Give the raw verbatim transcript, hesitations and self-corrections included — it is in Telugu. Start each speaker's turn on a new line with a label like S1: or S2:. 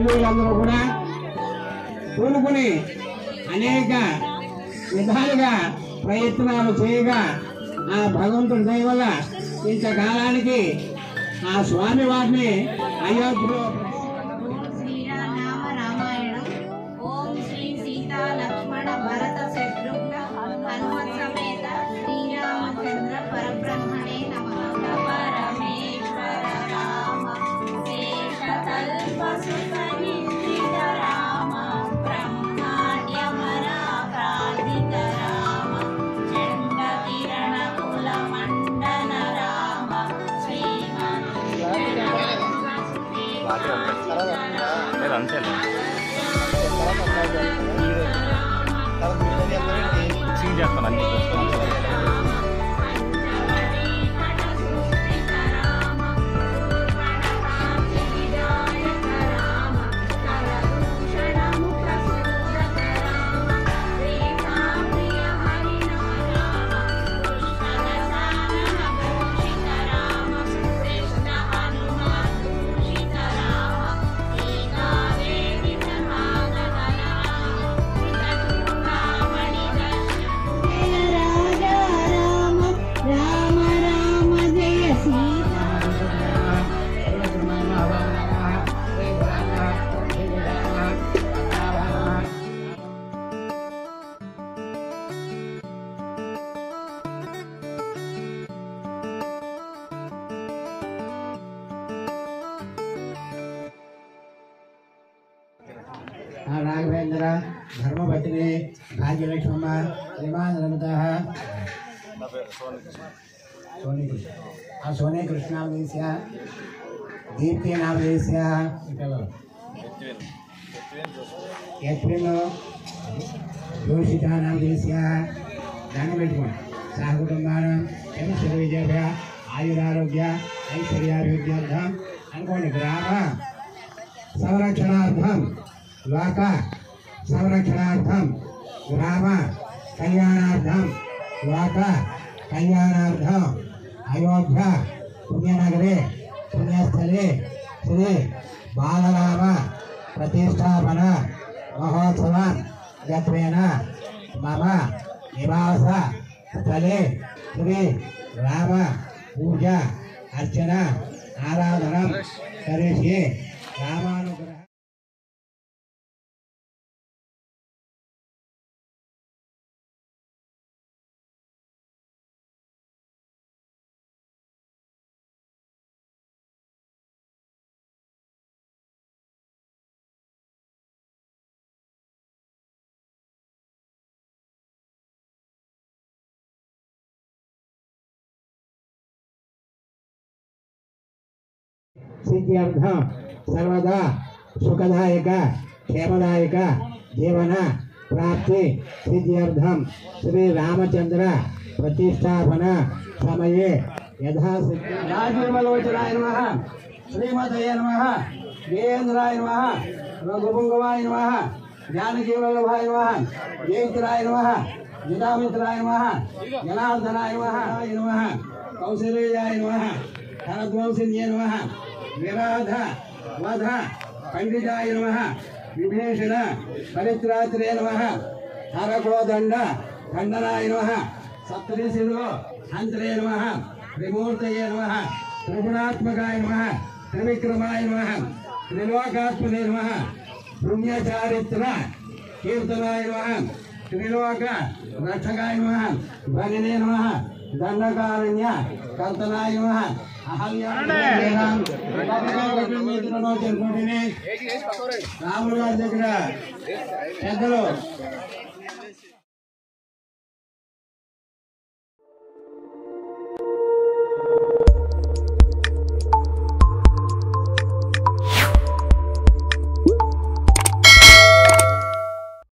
S1: హిందువులందరూ కూడా కూడుకుని అనేక విధాలుగా ప్రయత్నాలు చేయగా ఆ భగవంతుడి దయ వల్ల ఇంతకాలానికి ఆ స్వామి వారిని అయోధ్యలో
S2: లక్ష్మణ భరత శత్రుఘ్న హనుమత్ సమేత శ్రీరామచంద్ర పరబ్రహ్మణే నమః పరమేశ్వర రామ శేషతల్ప సుఖనింద్రిత రామ బ్రహ్మాండ్యమరా ప్రార్థిత రామ చండ కిరణ కుల మండన రామ శ్రీమన్
S3: చేస్తాను అన్ని
S1: राघवेंद्र धर्मपत्नी भाग्यलक्ष्मम्म श्रीमानरमतः सोनी कृष्ण सोने कृष्णावदेश्य दीप्ति नावदेश्य यत्विन जोषिता नावदेश्य दानि पेट्टुकोंडि सहकुटुंबानां सर्व विजय आयुरारोग्य ऐश्वर्याभिवृद्ध्यर्थं अनुकोंडि ग्राम संरक्षणार्थं लोक संरक्षणार्थं ग्राम कल्याणार्थं लोक कल्याणार्थं अयोध्या पुण्यनगरे पुण्यस्थले श्री बालराम प्रतिष्ठापन महोत्सव यत्वेन मम निवास स्थले श्री राम पूजा अर्चना आराधना करिष्ये रामानुग्रह सिद्ध्यर्थं सर्वदा सुखदायक क्षेमदायक जीवन प्राप्ति सिद्ध्यर्थं श्री रामचंद्र प्रतिष्ठापन समये यथा राजमलोचनाय नमः श्रीमतये नमः गेन्द्राय नमः रघुपुंगवाय नमः जानकीवल्लभाय नमः जयित्राय नमः जटामित्राय नमः जनार्दनाय नमः कौसल्याय नमः धनध्वंसिन्ये नमः विराध वध पंडिताय नमः विभीषण परित्रात्रे नमः हरकोदंड खंडनाय नमः सप्तऋषिलो हंत्रे नमः त्रिमूर्तये नमः त्रिगुणात्मकाय नमः त्रिविक्रमाय नमः त्रिलोकात्मने नमः पुण्यचारित्र कीर्तनाय नमः त्रिलोक रक्षकाय नमः भगिने नमः दंडकारण्य कर्तनाय नमः రాములు గారి దగ్గర పెద్దలు